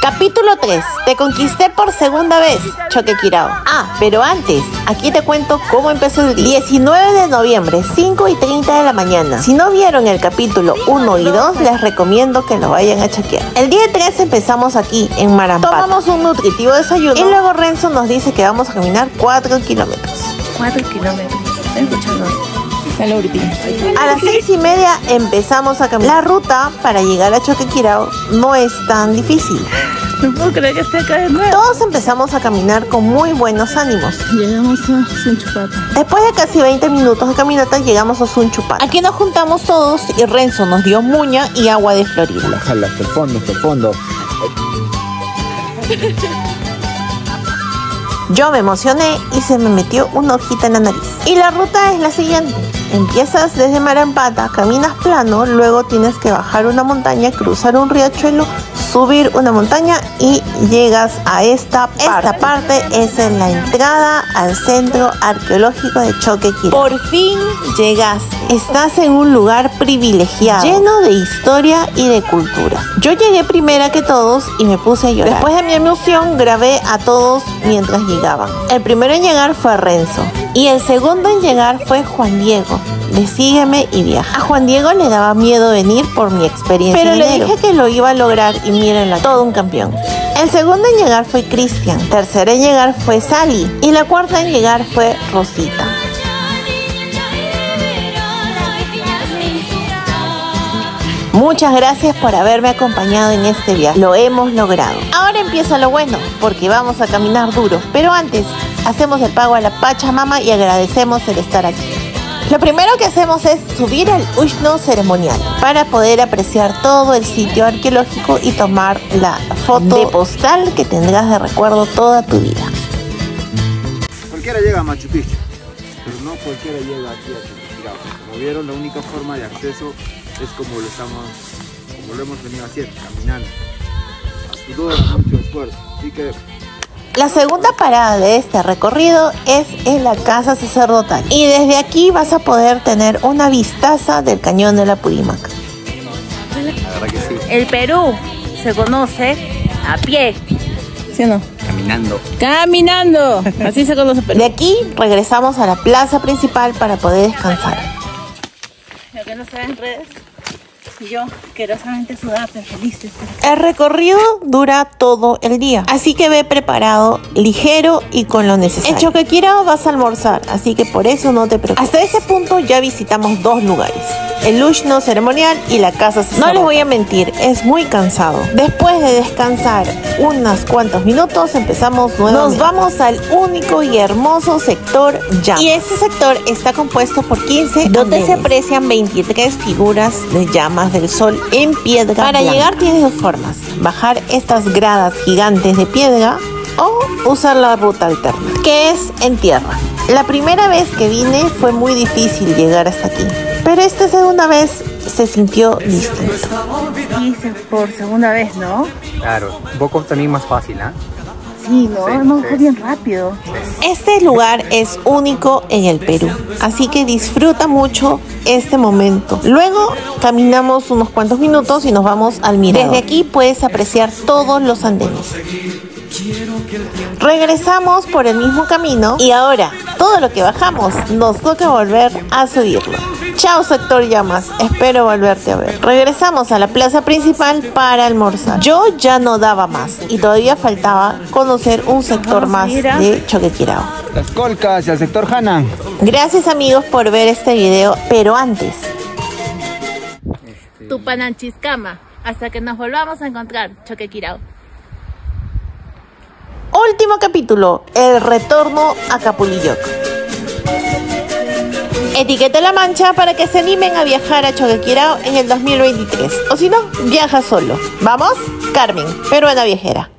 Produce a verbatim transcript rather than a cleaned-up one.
Capítulo tres. Te conquisté por segunda vez, Choquequirao. Ah, pero antes, aquí te cuento cómo empezó el día. diecinueve de noviembre, cinco y treinta de la mañana. Si no vieron el capítulo uno y dos, les recomiendo que lo vayan a chequear. El día tres empezamos aquí, en Marampata. Tomamos un nutritivo desayuno y luego Renzo nos dice que vamos a caminar cuatro kilómetros. cuatro kilómetros. Estoy escuchando. A las seis y media empezamos a caminar. La ruta para llegar a Choquequirao no es tan difícil. No puedo creer que esté acá de nuevo. Todos empezamos a caminar con muy buenos ánimos. Llegamos a Sunchupata. Después de casi veinte minutos de caminata llegamos a Sunchupata. Aquí nos juntamos todos y Renzo nos dio muña y agua de Florida. Jala, hasta el fondo, hasta el fondo. Yo me emocioné y se me metió una hojita en la nariz. Y la ruta es la siguiente. Empiezas desde Marampata, caminas plano, luego tienes que bajar una montaña, cruzar un riachuelo, subir una montaña y llegas a esta parte. Esta parte es en la entrada al centro arqueológico de Choquequirao. Por fin llegaste. Estás en un lugar privilegiado, lleno de historia y de cultura. Yo llegué primera que todos y me puse a llorar. Después de mi emoción grabé a todos mientras llegaban. El primero en llegar fue Renzo y el segundo en llegar fue Juan Diego, de Sígueme y Viaja. A Juan Diego le daba miedo venir por mi experiencia, pero le dije que lo iba a lograr y mírenla, todo un campeón. El segundo en llegar fue Cristian, tercera en llegar fue Sally y la cuarta en llegar fue Rosita. Muchas gracias por haberme acompañado en este viaje. Lo hemos logrado. Ahora empieza lo bueno, porque vamos a caminar duro. Pero antes, hacemos el pago a la Pachamama y agradecemos el estar aquí. Lo primero que hacemos es subir al Ushno ceremonial para poder apreciar todo el sitio arqueológico y tomar la foto de postal que tendrás de recuerdo toda tu vida. Cualquiera llega a Machu Picchu, pero no cualquiera llega aquí a Choquequirao. Como vieron, la única forma de acceso es como lo estamos, como lo hemos venido haciendo, caminando. A sudor, mucho esfuerzo. Así que la segunda parada de este recorrido es en la casa sacerdotal y desde aquí vas a poder tener una vistaza del cañón de la Purímac. la verdad que sí. El Perú se conoce a pie, ¿sí o no? Caminando. Caminando. Así se conoce Perú. De aquí regresamos a la plaza principal para poder descansar. Lo que no se ve en redes, yo querosamente sudada, pero feliz de estar. El recorrido dura todo el día, así que ve preparado, ligero y con lo necesario. En Choquequirao vas a almorzar, así que por eso no te preocupes. Hasta ese punto ya visitamos dos lugares, el Ushno ceremonial y la casa sacerdotal. No les voy a mentir, es muy cansado. Después de descansar unos cuantos minutos, empezamos nuevamente. Nos vamos al único y hermoso sector llamas. Y este sector está compuesto por quince donde andenes. Se aprecian veintitrés figuras de llamas del sol en piedra. Para blanca. Llegar tienes dos formas: bajar estas gradas gigantes de piedra o usar la ruta alterna, que es en tierra. La primera vez que vine fue muy difícil llegar hasta aquí, pero esta segunda vez se sintió distinto. Hice por segunda vez, ¿no? Claro, un poco también más fácil, ¿ah? ¿eh? Sí, ¿no? Sí, Hemos sí. bien rápido. Este lugar es único en el Perú, así que disfruta mucho este momento. Luego caminamos unos cuantos minutos y nos vamos al mirador. Desde aquí puedes apreciar todos los andenes. Regresamos por el mismo camino y ahora todo lo que bajamos nos toca volver a subirlo. Chao sector llamas, espero volverte a ver. Regresamos a la plaza principal para almorzar. Yo ya no daba más y todavía faltaba conocer un sector más de Choquequirao. Las Colcas y el sector Hanan. Gracias amigos por ver este video, pero antes Tupananchiscama, hasta que nos volvamos a encontrar, Choquequirao. Último capítulo, el retorno a Capulilloc. Etiqueta La Mancha para que se animen a viajar a Choquequirao en el dos mil veintitrés. O si no, viaja solo. ¿Vamos? Carmen, peruana viajera.